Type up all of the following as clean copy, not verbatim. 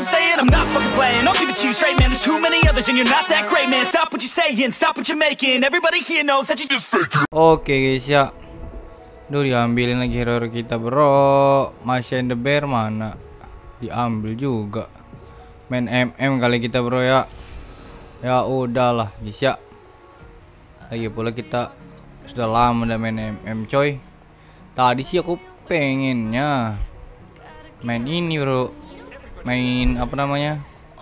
I'm saying? I'm not fucking playing. I'll give it to you straight, man. There's too many others and you're not that great, man. Stop what you're saying, stop what you're making. Everybody here knows that you just fake it. Oke guys ya. Duh, diambilin lagi hero kita bro. Masih the bear mana? Diambil juga. Main MM kali kita bro ya. Ya udahlah guys ya. Lagi pula kita sudah lama udah main MM coy. Tadi sih aku pengennya main ini bro. Main apa namanya?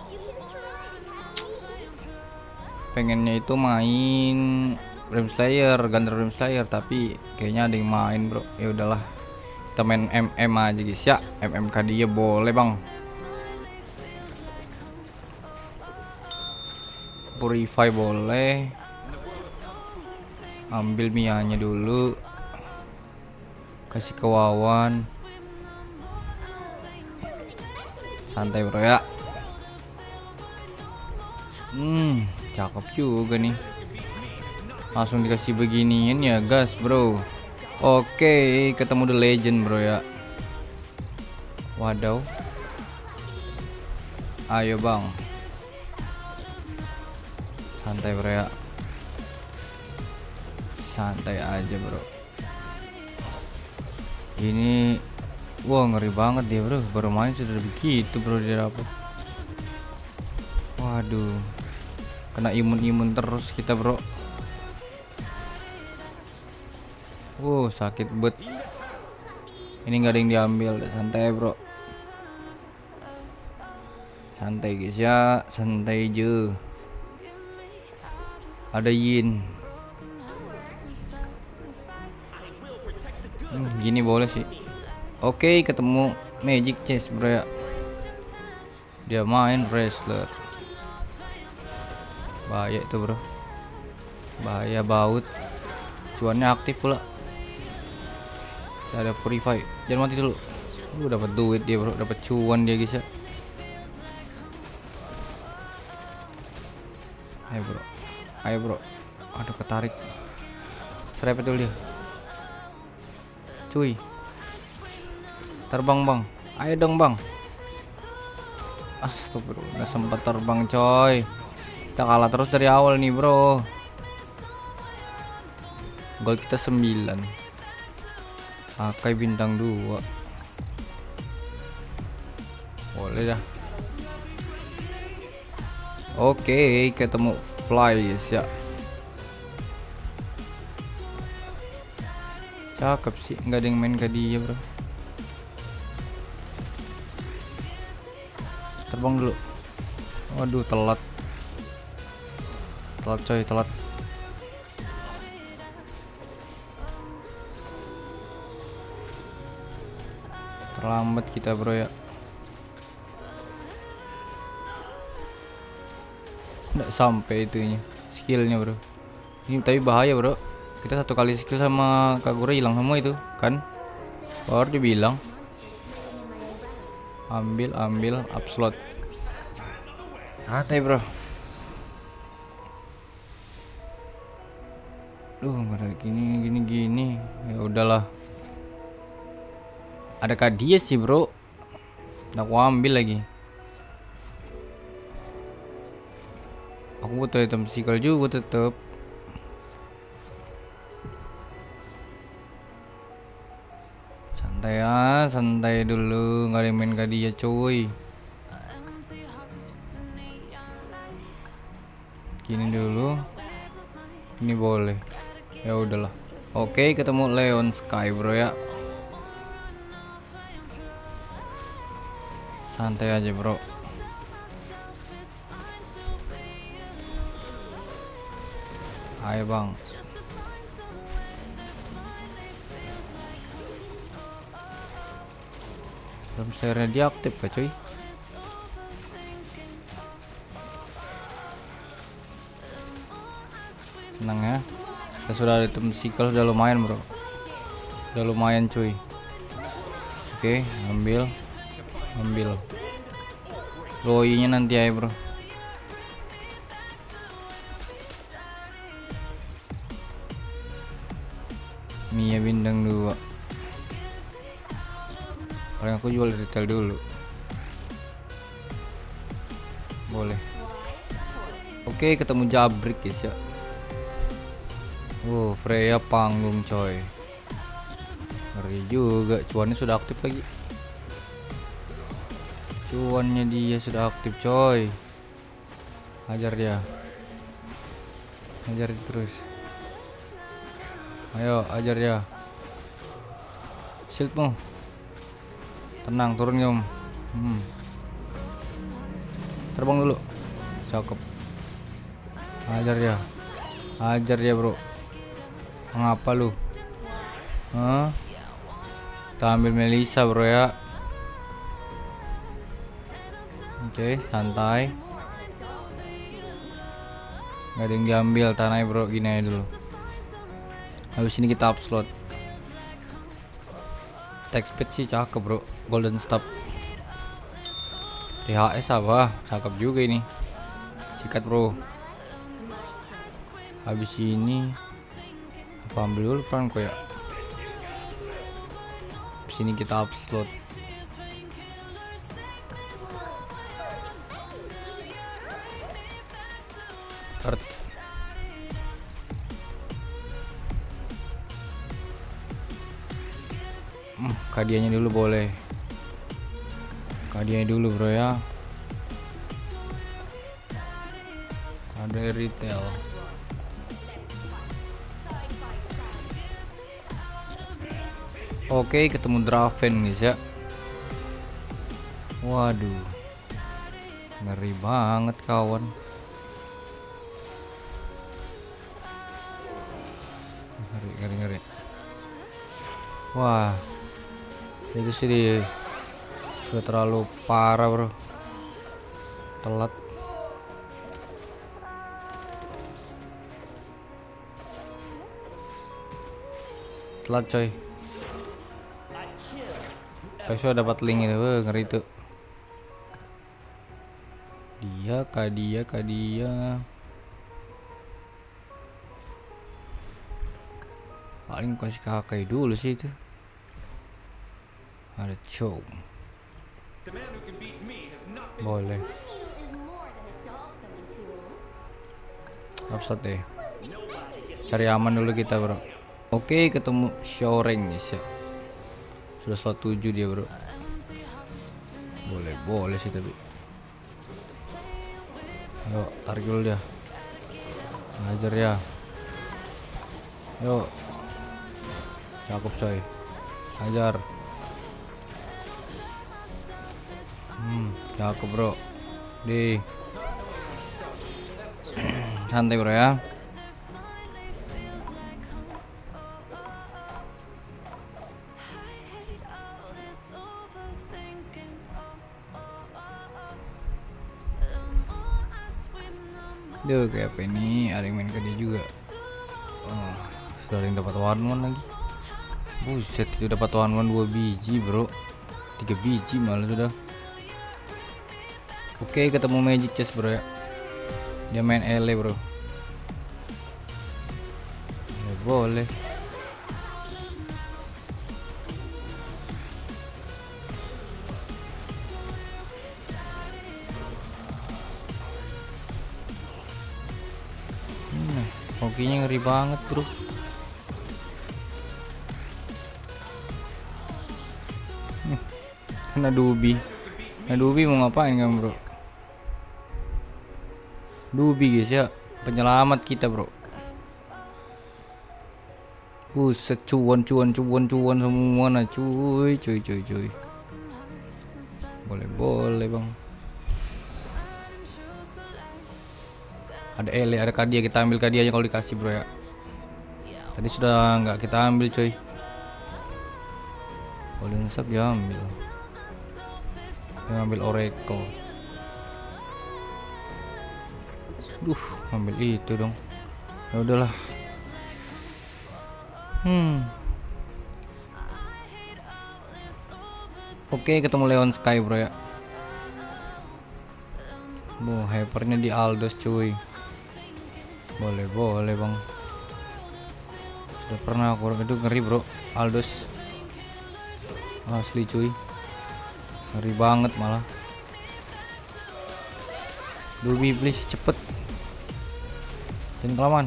Pengennya itu main Dream Slayer, Gunter Dream Slayer, tapi kayaknya ada yang main bro. Ya udahlah, kita main MM aja guys ya. MMK dia boleh bang. Purify boleh. Ambil Mianya dulu. Kasih ke Wawan. Santai bro ya. Cakep juga nih. Langsung dikasih beginian ya gas bro. Oke, ketemu The Legend bro ya. Wadaw. Ayo bang. Santai bro ya. Santai aja bro. Ini wah ngeri banget dia bro. Baru main sudah begitu bro dia dapat. Waduh. Kena imun-imun terus kita bro. Sakit bet. Ini nggak ada yang diambil. Santai bro. Santai guys ya. Santai aja. Ada Yin. Gini boleh sih. Oke, ketemu Magic Chess bro ya. Dia main wrestler. Bahaya itu bro. Bahaya baut. Cuannya aktif pula. Ada Purify. Jangan mati dulu. Dapat duit dia bro. Dapat cuan dia guys ya. Ayo bro. Ayo bro. Aduh ketarik. Serempet dulu dia. Cuy. Terbang bang. Ayo dong bang. Astagfirullah. Nggak sempat terbang coy. Kita kalah terus dari awal nih bro. Gol kita 9. Pakai bintang 2. Boleh dah. Oke, ketemu Fly guys ya. Cakep sih, nggak ada yang main ke dia bro. Terbang dulu. Waduh telat. Telat coy, telat. Terlambat kita bro ya. Nggak sampai itunya skillnya bro. Ini tapi bahaya bro. Kita satu kali skill sama Kagura hilang semua itu kan. Baru dibilang ambil up slot. Santai bro. Nggak ada gini. Ya udahlah. Adakah dia sih bro? Aku ambil lagi. Aku butuh item physical juga tetep. Santai ya, santai dulu. Nggak ada yang main ke dia cuy. Gini dulu. Ini boleh. Ya udahlah. Oke, ketemu Leon Sky bro ya. Santai aja bro. Ayo bang. Belum sayurnya diaktif ya cuy. Tenang ya. Kita sudah ada item cycle, sudah lumayan bro. Udah lumayan cuy. Oke, ambil Roy-nya nanti aja bro. Mia bintang 2. Paling aku jual retail dulu. Boleh. Oke, ketemu Jabrik guys ya. Freya panggung coy. Ngeri juga, cuannya sudah aktif lagi. Cuannya dia sudah aktif coy. Hajar dia. Hajar terus. Ayo, ajar dia. Shieldmu. Tenang, turun Om. Terbang dulu. Cakep. Hajar dia. Hajar dia, bro. Mengapa lu? Hah? Kita ambil Melissa, bro ya. Oke, santai. Gak ada yang diambil tanahnya, bro. Gini aja dulu. Habis ini kita upload. Attack speed sih cakep, bro. Golden staff. THS apa? Cakep juga ini. Sikat, bro. Habis ini apa ambil dulu Franco ya? Habis ini kita upload. Kadianya dulu boleh. Kadianya dulu bro ya. Ada retail. Oke, ketemu Draven guys ya. Waduh, ngeri banget kawan. Ngeri. Wah, itu sih sudah terlalu parah bro. Telat. Telat coy. Besok dapat link itu, ngeri tuh. Dia. Paling kasih kakak dulu sih itu. Ada show. Boleh. Upset deh. Cari aman dulu kita bro. Oke, ketemu Shoreng guys ya. Sudah slot 7 dia bro. Boleh sih tapi. Yuk tarik dulu dia. Hajar ya. Yuk. Cakep coy. Hajar. Cakep bro. Di. Santai bro ya. Duh, kayak apa ini? Ada yang main ke dia juga. Oh, sudah ada yang dapat one lagi. Buset, itu dapat one 2 biji bro. 3 biji malah sudah. Oke, ketemu Magic Chest bro ya. Dia main LE bro. Ya, boleh. Hokinya ngeri banget bro. Kena Dubi. Nah Dubi mau ngapain kan bro? Dubi guys ya, penyelamat kita bro. Buset, cuan semua nah cuy. Boleh bang. Ada Ele, ada Kadia, kita ambil Kadianya kalau dikasih bro ya. Tadi sudah nggak kita ambil coy. Kalau insap ya ambil. Dia ambil Oracle. Ambil itu dong. Ya udahlah. Oke, ketemu Leon Sky bro ya. Hypernya di Aldos cuy. Boleh bang. Sudah pernah aku itu ngeri bro. Aldos asli cuy. Ngeri banget malah. Dubi please cepet. Jangan kelamaan.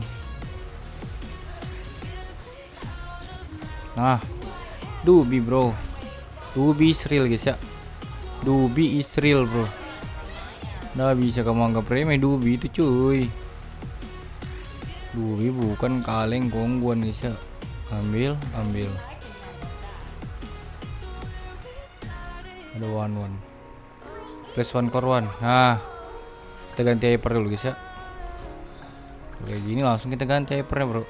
Nah, Dubi bro. Dubi is real guys ya. Dubi is real bro. Nggak bisa kamu anggap remeh Dubi itu cuy. Dubi bukan kaleng gongguan guys ya. Ambil. Ada one. Plus one core one. Nah, kita ganti hyper dulu guys ya. Kayak gini langsung kita ganti hypernya bro.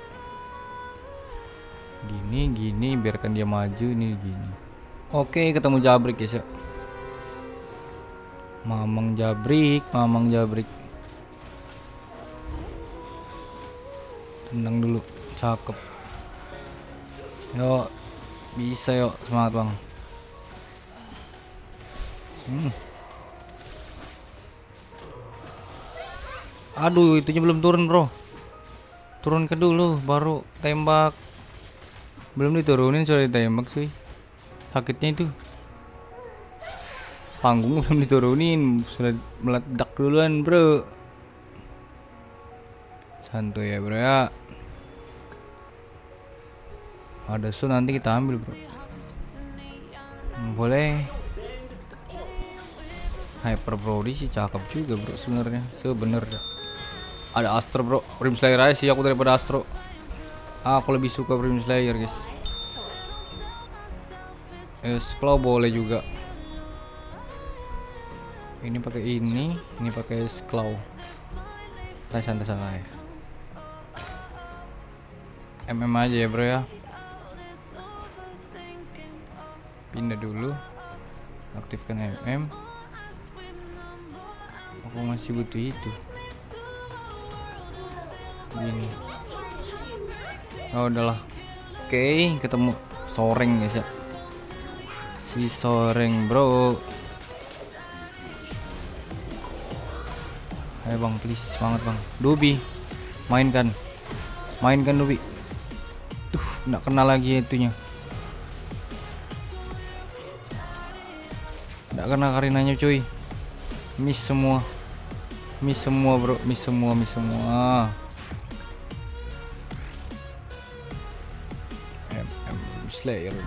Gini biarkan dia maju ini gini. Oke, ketemu jabrik guys ya. Mamang jabrik. Tenang dulu, cakep. Yuk, bisa yuk, semangat bang. Aduh, itunya belum turun bro. Turunkan dulu, baru tembak. Belum diturunin sudah ditembak cuy. Sakitnya itu. Panggung belum diturunin, sudah meledak duluan bro. Santuy ya bro ya. Ada sun nanti kita ambil bro. Boleh. Hyper Brody sih cakep juga bro sebenarnya. Ada Astro bro. Prim Slayer aja sih aku daripada Astro. Aku lebih suka Prim Slayer guys. Claw boleh juga. Ini pakai ini pakai Claw. Santai. MM aja ya bro ya. Pindah dulu. Aktifkan MM. Aku masih butuh itu. Gini. Oh udahlah. Oke, ketemu Soreng guys ya. Si Soreng bro. Ayo bang please, semangat bang. Dubi, mainkan Dubi. Tuh, nggak kena lagi itunya. Nggak kena Karinanya cuy. Miss semua bro, miss semua. Slayer.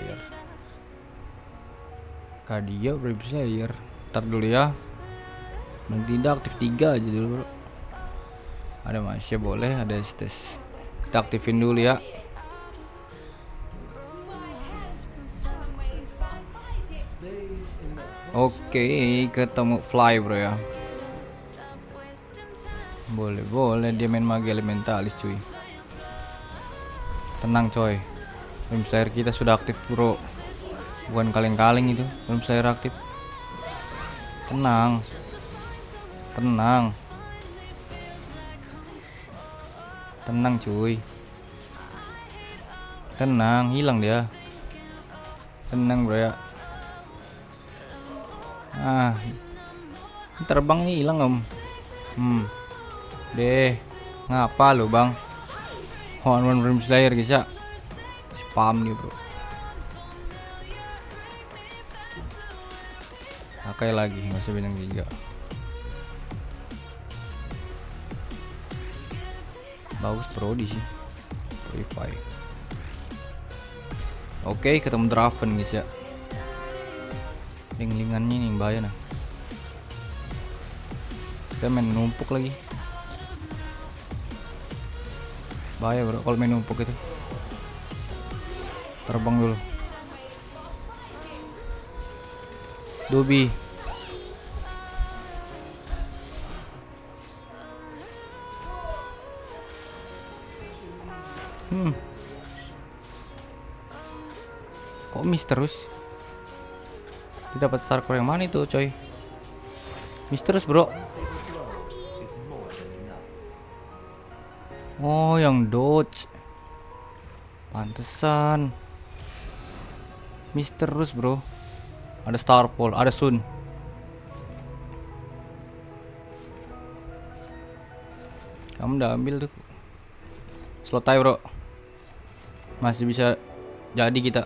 Kadia Brave Slayer. Ntar dulu ya. Yang tidak aktif 3 aja dulu bro. Ada Masya boleh, ada Estes. Kita aktifin dulu ya. Oke, ketemu Fly bro ya. Boleh dia main magi elementalis cuy. Tenang coy. Prim Slayer kita sudah aktif bro. Bukan kaleng-kaleng itu. Prim Slayer aktif. Tenang cuy. Tenang, hilang dia. Tenang bro ya. Terbangnya hilang om. Deh, ngapa lu bang? One Prim Slayer guys ya. Spam nih bro. Pakai lagi, masih bintang 3. Bagus Brody sih. Purify. Oke, ketemu Draven guys ya. Ling-lingannya nih bahaya nah. Kita main numpuk lagi. Bahaya bro kalau main numpuk itu. Terbang dulu. Dubi. Kok miss terus? Dia dapat star core yang mana itu coy? Miss terus bro. Oh yang dodge. Pantesan miss terus bro. Ada Star Pole, ada Sun. Kamu udah ambil tuh. Slot aja bro. Masih bisa jadi kita.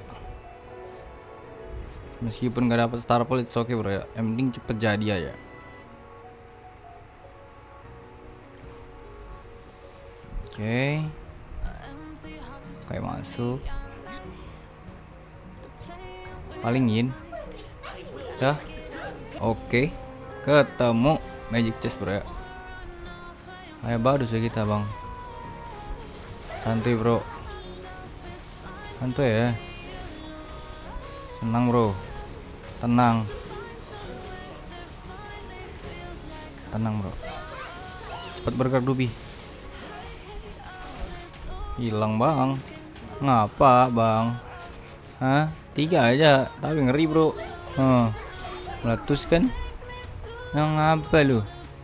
Meskipun gak dapat Star Pole, it's okay bro ya. Yang penting cepet jadi aja. Oke. Kayak masuk. Palingin. Ya. Oke. Ketemu magic chest bro ya. Kayak bagus ya kita bang. Santuy bro. Santuy ya. Tenang bro. Tenang. Tenang bro. Cepat bergerak Dubi. Hilang bang. Ngapa bang? Hah? 3 aja. Tapi ngeri bro. Meletus kan? Yang apa lu?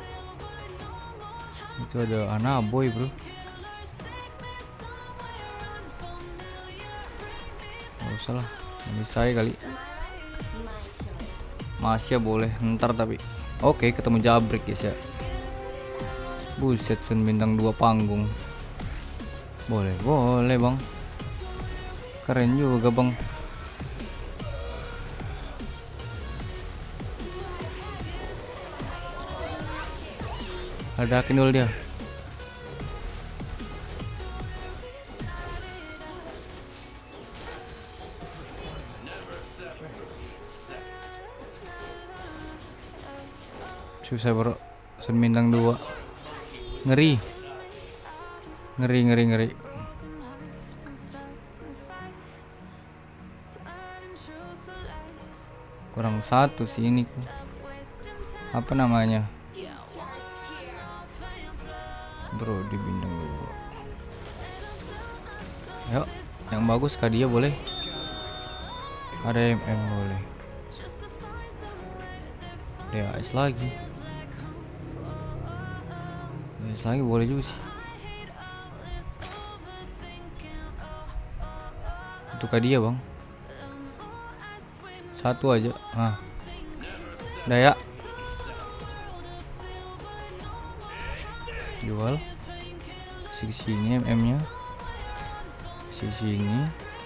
Itu ada Anaboy bro. Gak usah lah. Ini saya kali. Masya boleh ntar tapi. Oke, ketemu Jabrik guys ya. Buset, Sun bintang 2 panggung. Boleh bang. Keren juga bang. Ada kendul dia. Susah bro. Sun bintang 2. Ngeri. Kurang 1 sih ini. Apa namanya? Bro di bintang 2. Yuk, yang bagus kah dia boleh? Ada MM boleh. DAS lagi. DAS lagi boleh juga sih. Itu kah dia bang? 1 aja. Daya. Jual. Sini MM nya. Sini.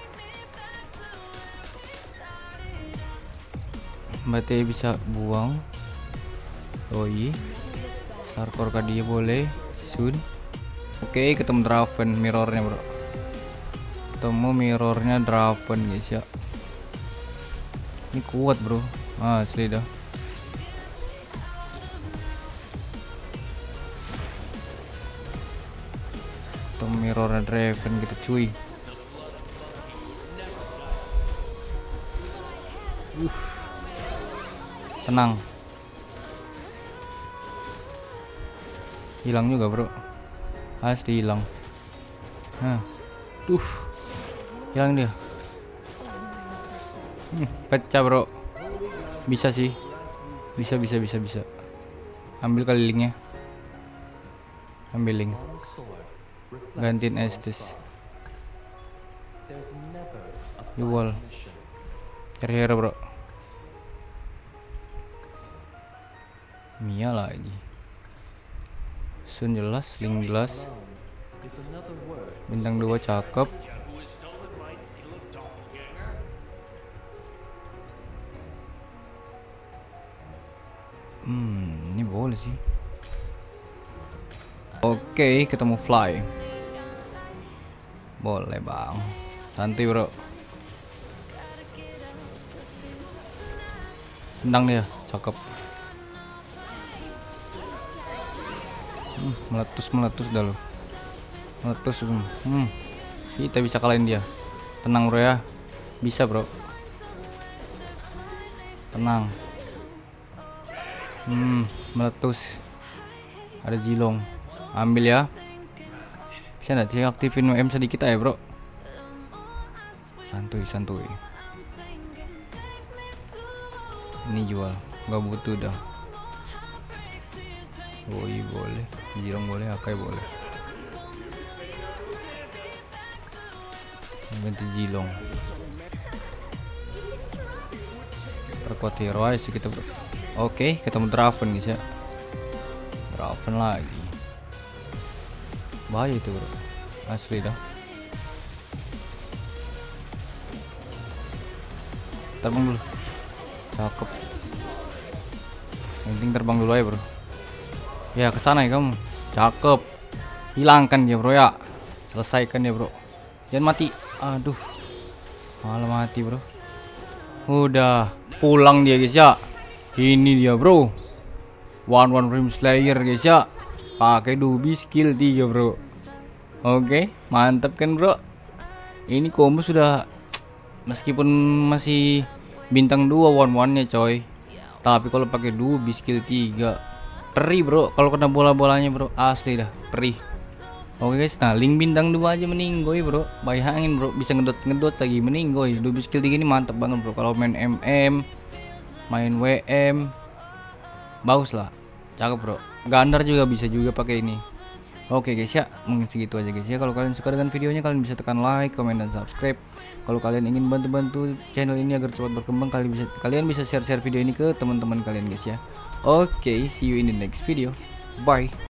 Berarti bisa buang. Roy. Sarkor kah dia boleh. Sun. Oke, ketemu Draven mirrornya bro. Ketemu mirrornya Draven guys ya. Ini kuat bro. Asli dah. Ketemu mirrornya Draven gitu cuy. Tenang. Hilang juga bro. Pasti hilang. Hilang dia. Pecah bro. Bisa sih. Bisa. Ambil kali linknya. Ambil link. Gantiin Estes. Jual. Cari hero bro. Mia lagi. Sun jelas, link jelas. Bintang 2 cakep. Ini boleh sih. Oke, ketemu Fly. Boleh bang. Santai bro. Tendang dia, cakep. Meletus dah lo. Meletus. Kita bisa kalahin dia. Tenang bro ya. Bisa bro. Tenang. Meletus. Ada Jilong. Ambil ya. Bisa nggak sih aktifin WM sedikit aja bro. Santuy. Ini jual. Gak butuh dah. Woi boleh. Jilong boleh. Akai boleh. Ganti Jilong. Perkuat hero aja sih kita bro. Oke, ketemu Draven guys ya. Draven lagi. Bahaya itu bro. Asli dah. Terbang dulu. Cakep. Yang penting terbang dulu aja bro. Ya kesana ya kamu. Cakep. Hilangkan dia bro ya. Selesaikan dia bro. Jangan mati. Aduh. Malah mati bro. Udah pulang dia guys ya. Ini dia bro. One Frame Slayer guys ya. Pakai Dubi skill 3 bro. Oke, mantap kan bro. Ini combo sudah, meskipun masih bintang 2 one-one nya coy. Tapi kalau pakai Dubi skill 3 perih bro. Kalau kena bola-bolanya bro, asli dah perih. Oke guys, nah link bintang 2 aja meninggoy bro. Bayangin bro, bisa ngedot lagi meninggoy. Dubi skill 3 ini mantap banget bro. Kalau main MM, main WM, bagus lah. Cakep bro. Gandar juga bisa juga pakai ini. Oke guys ya, mungkin segitu aja guys ya. Kalau kalian suka dengan videonya, kalian bisa tekan like, comment, dan subscribe. Kalau kalian ingin bantu-bantu channel ini agar cepat berkembang, kalian bisa share video ini ke teman-teman kalian guys ya. Oke, see you in the next video. Bye.